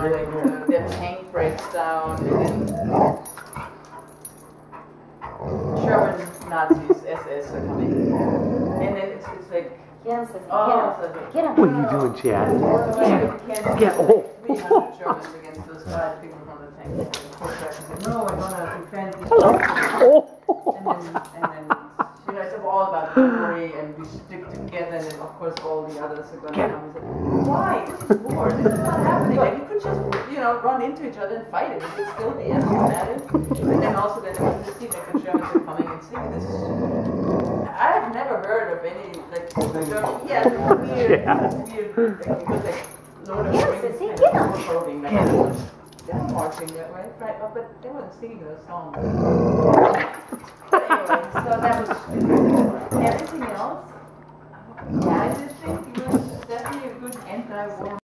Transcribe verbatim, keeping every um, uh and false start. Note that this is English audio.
like uh, their tank breaks down, and then German Nazis, S S are coming, and then it's, it's like, Yes, oh, get him. What are you doing, Chad? Get Get oh. three hundred Germans against those five people from the tank. And of course, I said, no, I want to defend this. Oh. And then, and then, you know, it's all about glory, and we stick together, and then, of course, all the others are going to come and say, why? This is war. This is not happening. Like, you could just, you know, run into each other and fight it. It would still be as bad. And then also, then when you see like the Germans are coming and saying this. I have never heard of any, like, German, yeah, weird, Yeah. weird, like, it was like, Lord of the Yes, Rings see, kind get of him. clothing, like, they were marching that way, right? Oh, but they weren't singing those songs. Anyway, so that was everything else. Yeah, I just think it was definitely a good anti-war